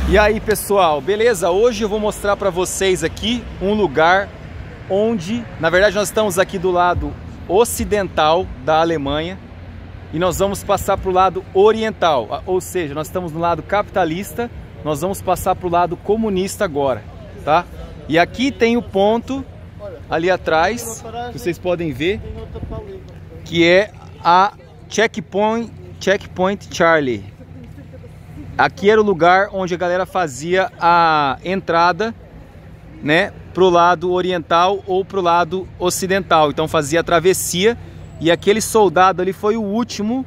E aí pessoal, beleza? Hoje eu vou mostrar para vocês aqui um lugar onde, na verdade nós estamos aqui do lado ocidental da Alemanha e nós vamos passar para o lado oriental, ou seja, nós estamos no lado capitalista, nós vamos passar para o lado comunista agora, tá? E aqui tem o ponto ali atrás, que vocês podem ver, que é a Checkpoint Charlie. Aqui era o lugar onde a galera fazia a entrada, né, pro lado oriental ou pro lado ocidental. Então fazia a travessia e aquele soldado ali foi o último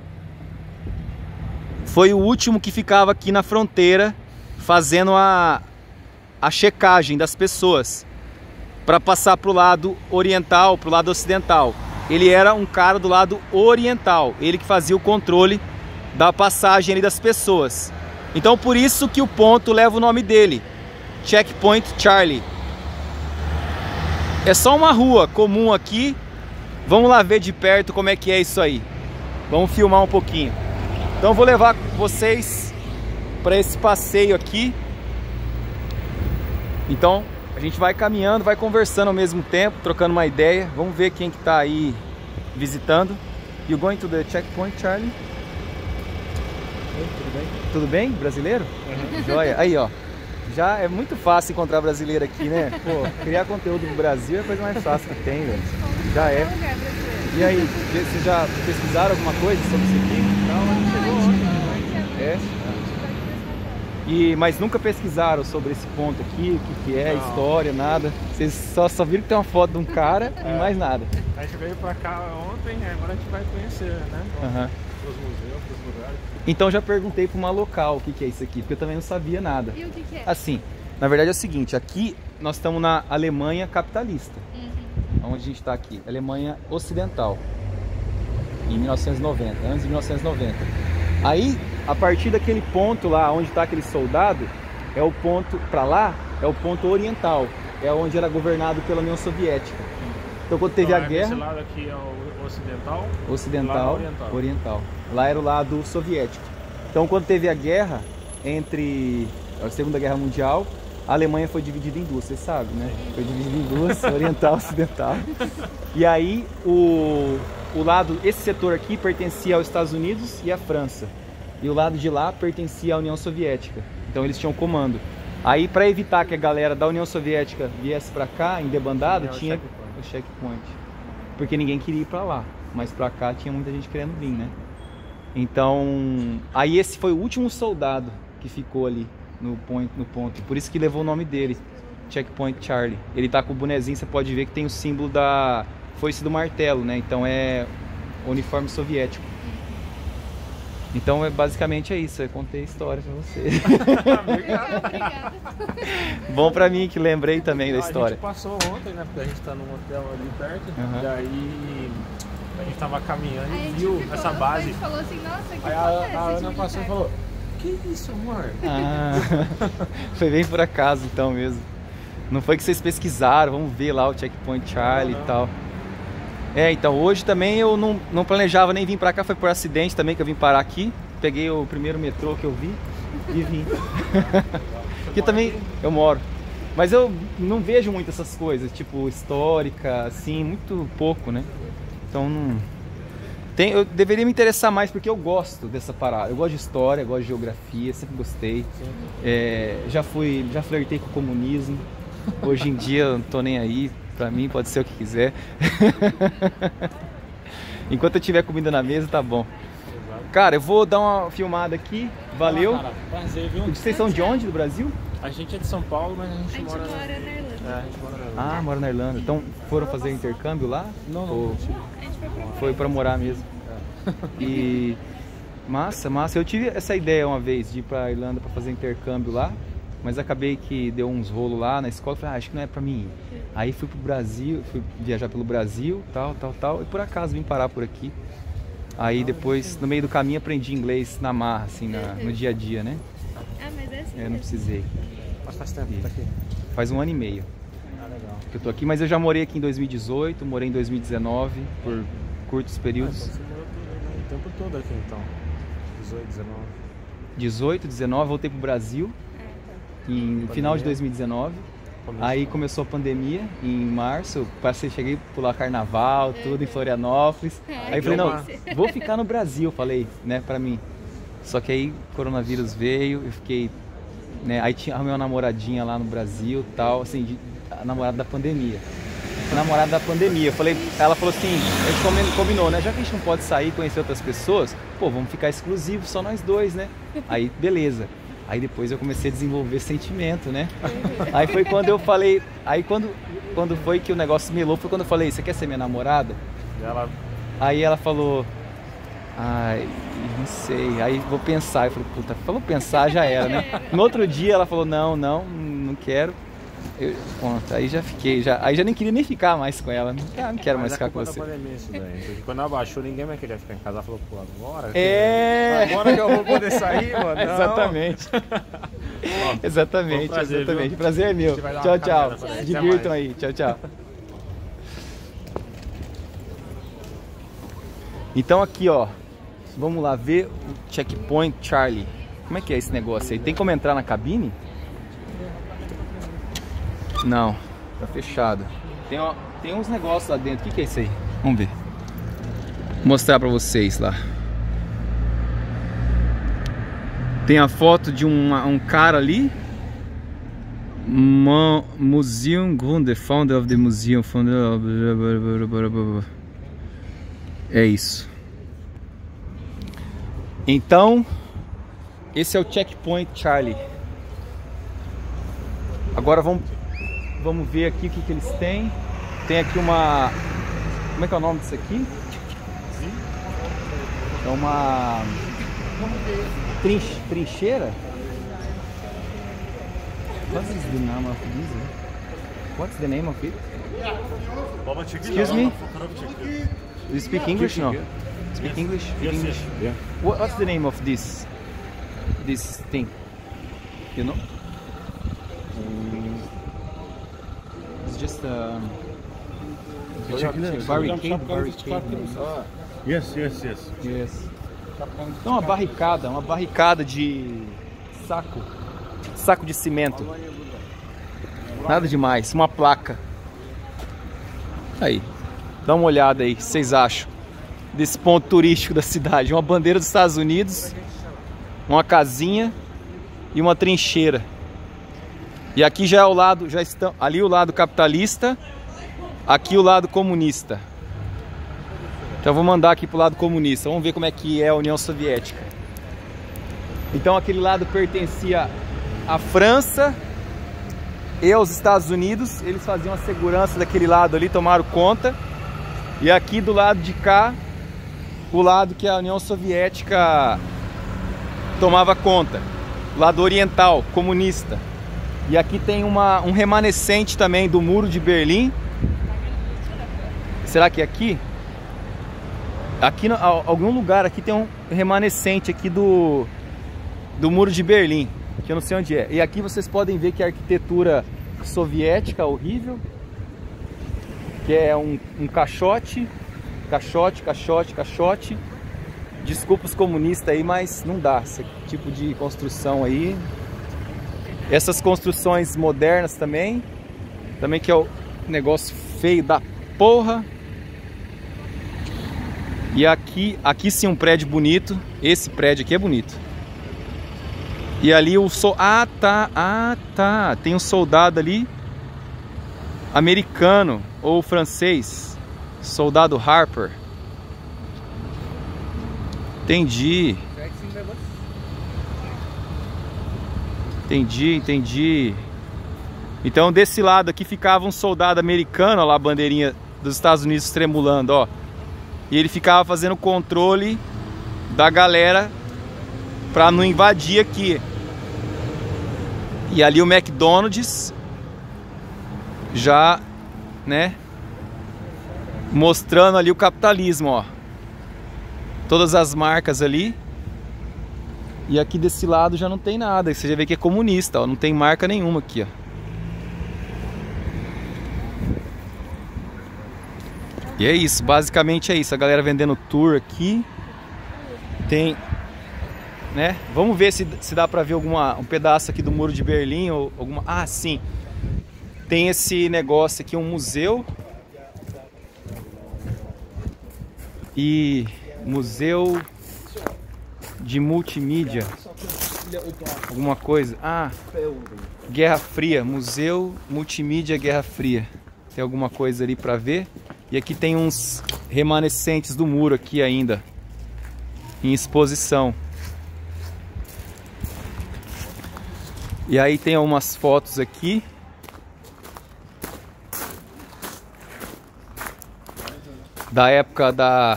que ficava aqui na fronteira fazendo a checagem das pessoas para passar pro lado oriental, pro lado ocidental. Ele era um cara do lado oriental, ele que fazia o controle da passagem ali das pessoas. Então por isso que o ponto leva o nome dele, Checkpoint Charlie. É só uma rua comum aqui. Vamos lá ver de perto como é que é isso aí. Vamos filmar um pouquinho. Então eu vou levar vocês para esse passeio aqui. Então a gente vai caminhando, vai conversando ao mesmo tempo, trocando uma ideia. Vamos ver quem que tá aí visitando. You going to the Checkpoint Charlie? Tudo bem? Tudo bem? Brasileiro? Uhum. Joia. Aí, ó. Já é muito fácil encontrar brasileiro aqui, né? Pô, criar conteúdo no Brasil é a coisa mais fácil que tem, velho. Já é. E aí, vocês já pesquisaram alguma coisa sobre isso aqui? Não, mas chegou ontem. É? Mas nunca pesquisaram sobre esse ponto aqui, o que é, história, nada? Vocês só viram que tem uma foto de um cara e mais nada. A gente veio pra cá ontem, agora a gente vai conhecer, né? Uhum. Os museus, os lugares. Então já perguntei para uma local o que é isso aqui, porque eu também não sabia nada. E o que é? Assim, na verdade é o seguinte, aqui nós estamos na Alemanha capitalista. Onde a gente está aqui, Alemanha Ocidental, em 1990, antes de 1990. Aí, a partir daquele ponto lá, onde está aquele soldado, é o ponto, para lá, é o ponto oriental, é onde era governado pela União Soviética. Então quando teve a guerra... Esse lado aqui é o ocidental? Ocidental, oriental. Lá era o lado soviético. Então quando teve a guerra entre a Segunda Guerra Mundial, a Alemanha foi dividida em duas, vocês sabem, né? Foi dividida em duas, oriental e ocidental. E aí o lado, esse setor aqui pertencia aos Estados Unidos e à França. E o lado de lá pertencia à União Soviética. Então eles tinham comando. Aí para evitar que a galera da União Soviética viesse para cá em debandada, tinha o checkpoint. Porque ninguém queria ir para lá, mas para cá tinha muita gente querendo vir, né? Então, aí esse foi o último soldado que ficou ali no ponto. Por isso que levou o nome dele, Checkpoint Charlie. Ele tá com o bonezinho, você pode ver que tem o símbolo da foice do martelo, né? Então é o uniforme soviético. Então basicamente é isso, eu contei a história pra você. Obrigado. Bom pra mim que lembrei também da história. A gente passou ontem, né? Porque a gente tá num hotel ali perto. E aí a gente tava caminhando e viu essa base. A gente falou assim, nossa, que aí a Ana passou e falou, que isso, amor? Foi bem por acaso então mesmo. Não foi que vocês pesquisaram, vamos ver lá o Checkpoint Charlie e tal. Então hoje também eu não planejava nem vir pra cá, foi por acidente também que eu vim parar aqui. Peguei o primeiro metrô que eu vi e vim. Aqui também eu moro. Mas eu não vejo muito essas coisas, tipo histórica, assim, muito pouco, né? Então eu deveria me interessar mais porque eu gosto dessa parada. Eu gosto de história, eu gosto de geografia, sempre gostei. Já flertei com o comunismo. Hoje em dia eu não tô nem aí. Pra mim pode ser o que quiser. Enquanto eu tiver comida na mesa, tá bom. Cara, eu vou dar uma filmada aqui. Valeu. Cara, prazer, viu? Vocês são de onde, do Brasil? A gente é de São Paulo, mas a gente mora na Irlanda. A gente mora na Irlanda. Ah, mora na Irlanda. Então foram fazer intercâmbio lá? Não. A gente Foi pra morar mesmo. E massa. Eu tive essa ideia uma vez de ir pra Irlanda pra fazer intercâmbio lá. Mas acabei que deu uns rolos lá na escola, falei, acho que não é pra mim ir. Aí fui pro Brasil, fui viajar pelo Brasil, tal, e por acaso vim parar por aqui. Aí depois, no meio do caminho, aprendi inglês na marra, assim, no dia a dia, né? Mas é assim. Não precisei. Mas faz tempo que tá aqui? Faz 1 ano e meio. Legal. Que eu tô aqui, mas eu já morei aqui em 2018, morei em 2019, por curtos períodos. Então você morou o tempo todo aqui, então? 18, 19... 18, 19, voltei pro Brasil. em final de 2019. Aí começou a pandemia em março, cheguei a pular carnaval, tudo em Florianópolis. Aí eu falei, não, vou ficar no Brasil, falei, né, pra mim. Só que aí o coronavírus veio, eu fiquei, né, aí arrumei uma namoradinha lá no Brasil, tal, assim, a namorada da pandemia. Namorada da pandemia, eu falei, ela falou assim, a gente combinou, né, já que a gente não pode sair e conhecer outras pessoas, pô, vamos ficar exclusivos, só nós dois, né? Aí, beleza. Aí depois eu comecei a desenvolver sentimento, né? Aí foi quando eu falei, aí quando foi que o negócio melou, foi quando eu falei, você quer ser minha namorada? Aí ela falou, ai, não sei, aí vou pensar. Eu falei, puta, falou pensar, já era, né? No outro dia ela falou, não quero. Pronto, aí já fiquei, aí já nem queria nem ficar mais com ela, não quero mais ficar com você. Porque quando abaixou, ninguém mais queria ficar em casa, ela falou, pô, agora agora que eu vou poder sair, mano. Exatamente. Ó, exatamente, prazer, exatamente. Viu? Prazer é meu. Tchau. Se divirtam aí. Tchau. Então aqui, ó, vamos lá ver o Checkpoint Charlie. Como é que é esse negócio aí? Tem como entrar na cabine? Não, tá fechado. Tem uns negócios lá dentro. O que é isso aí? Vamos ver. Vou mostrar pra vocês lá. Tem a foto de um cara ali. Museum Gründer, founder of the museum. É isso. Então, esse é o Checkpoint Charlie. Agora vamos ver aqui o que eles têm. Tem aqui uma... Como é que é o nome disso aqui? É uma... Trincheira? What is the name of this? What's the name of it? Excuse me? You speak English? No? Speak English? Speak English? Yeah. What's the name of this thing? You know? It's just a barricade. Yes. Yes. Então uma barricada de saco de cimento. Nada demais, uma placa. Aí, dá uma olhada aí, o que vocês acham desse ponto turístico da cidade? Uma bandeira dos Estados Unidos, uma casinha e uma trincheira. E aqui já é o lado, já estão ali o lado capitalista, aqui o lado comunista. Então eu vou mandar aqui pro lado comunista. Vamos ver como é que é a União Soviética. Então aquele lado pertencia à França e aos Estados Unidos. Eles faziam a segurança daquele lado ali, tomaram conta. E aqui do lado de cá, o lado que a União Soviética tomava conta. Lado oriental, comunista. E aqui tem um remanescente também do Muro de Berlim. Será que é aqui? Aqui, em algum lugar aqui tem um remanescente aqui do Muro de Berlim, que eu não sei onde é. E aqui vocês podem ver que a arquitetura soviética horrível, que é um caixote. Desculpa os comunistas aí, mas não dá esse tipo de construção aí. Essas construções modernas também que é o negócio feio da porra. E aqui sim um prédio bonito. Esse prédio aqui é bonito. E ali o tá. Tem um soldado ali americano ou francês. Soldado Harper. Entendi. Então desse lado aqui ficava um soldado americano, olha lá a bandeirinha dos Estados Unidos tremulando, ó. E ele ficava fazendo controle da galera pra não invadir aqui. E ali o McDonald's já, né, mostrando ali o capitalismo, ó. Todas as marcas ali. E aqui desse lado já não tem nada. Você já vê que é comunista, ó. Não tem marca nenhuma aqui, ó. E é isso, basicamente é isso. A galera vendendo tour aqui. Tem né? Vamos ver se dá pra ver um pedaço aqui do Muro de Berlim ou alguma... Ah, sim. Tem esse negócio aqui, um museu. E museu de multimídia. Alguma coisa. Ah, Guerra Fria. Museu Multimídia Guerra Fria. Tem alguma coisa ali pra ver. E aqui tem uns remanescentes do muro aqui ainda, em exposição. E aí tem algumas fotos aqui. Da época da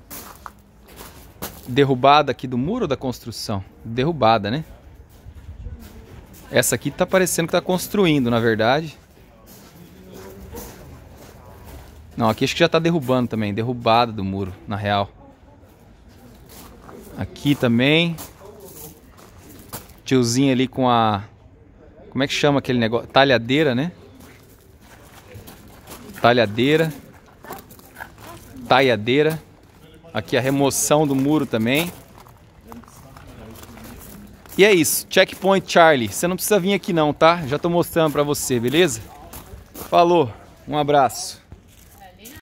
derrubada aqui do muro, da construção. Derrubada, né? Essa aqui tá parecendo que tá construindo, na verdade. Não, aqui acho que já tá derrubando também. Derrubada do muro, na real. Aqui também. Tiozinho ali com a... Como é que chama aquele negócio? Talhadeira, né? Talhadeira. Taiadeira. Aqui a remoção do muro também. E é isso. Checkpoint Charlie. Você não precisa vir aqui não, tá? Já tô mostrando pra você, beleza? Falou. Um abraço.